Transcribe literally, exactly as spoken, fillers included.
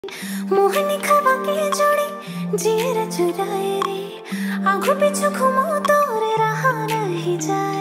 मोहनी खवा के जोड़ी जीर चुराए रे, आंखों पीछू घूमो तो रे रहा नहीं जाए।